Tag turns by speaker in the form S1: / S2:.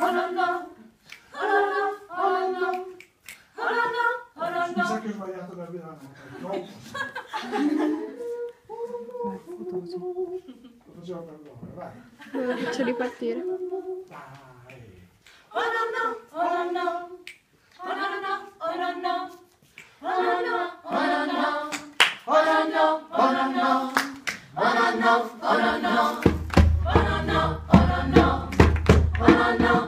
S1: Mi sa che ho sbagliato da dire la nota. Lo facciamo per loro, vai.
S2: Lo faccio ripartire.
S1: Dai.
S3: Oh no no, oh no no, oh no no, oh no no, oh no no, oh no no, oh no no, oh no no, oh no no, oh no no, oh no no, oh no no, oh no no.